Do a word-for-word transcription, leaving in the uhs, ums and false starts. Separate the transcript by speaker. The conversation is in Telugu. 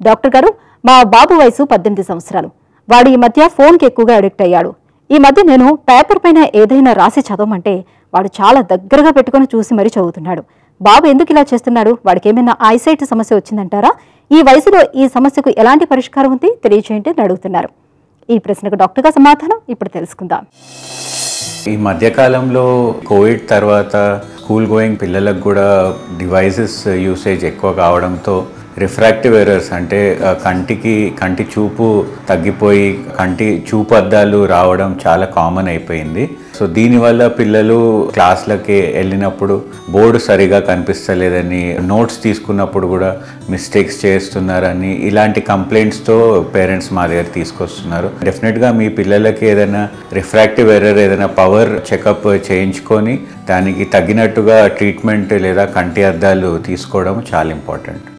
Speaker 1: డాక్టర్ గారు, మా బాబు వయసు పద్దెనిమిది సంవత్సరాలు. వాడు ఈ మధ్య ఫోన్కి ఎక్కువగా అడిక్ట్ అయ్యాడు. ఈ మధ్య నేను పేపర్ పైన ఏదైనా రాసి చదవమంటే వాడు చాలా దగ్గరగా పెట్టుకుని చూసి మరీ చదువుతున్నాడు. బాబు ఎందుకు ఇలా చేస్తున్నాడు? వాడికి ఏమైనా ఐసైట్ సమస్య వచ్చిందంటారా? ఈ వయసులో ఈ సమస్యకు ఎలాంటి పరిష్కారం ఉంది తెలియజేయండి అని అడుగుతున్నారు. ఈ ప్రశ్నకు డాక్టర్ గా సమాధానం ఇప్పుడు తెలుసుకుందాం.
Speaker 2: ఈ మధ్యకాలంలో కోవిడ్ తర్వాత స్కూల్ గోయింగ్ పిల్లలకు కూడా డివైసెస్ యూసేజ్ ఎక్కువ కావడంతో రిఫ్రాక్టివ్ ఎర్రర్స్ అంటే కంటికి కంటి చూపు తగ్గిపోయి కంటి చూపు అద్దాలు రావడం చాలా కామన్ అయిపోయింది. సో దీనివల్ల పిల్లలు క్లాస్లకి వెళ్ళినప్పుడు బోర్డు సరిగా కనిపిస్తలేదని, నోట్స్ తీసుకున్నప్పుడు కూడా మిస్టేక్స్ చేస్తున్నారని ఇలాంటి కంప్లైంట్స్తో పేరెంట్స్ మా దగ్గర తీసుకొస్తున్నారు. డెఫినెట్గా మీ పిల్లలకి ఏదైనా రిఫ్రాక్టివ్ ఎర్రర్ ఏదైనా పవర్ చెకప్ చేయించుకొని దానికి తగినట్టుగా ట్రీట్మెంట్ లేదా కంటి అద్దాలు తీసుకోవడం చాలా ఇంపార్టెంట్.